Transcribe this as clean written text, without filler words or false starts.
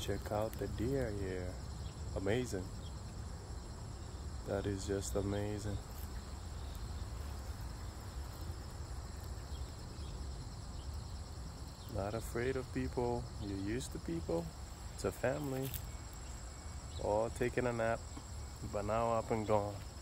Check out the deer here. Amazing. That is just amazing. Not afraid of people. You're used to people. It's a family. All taking a nap, but now up and gone.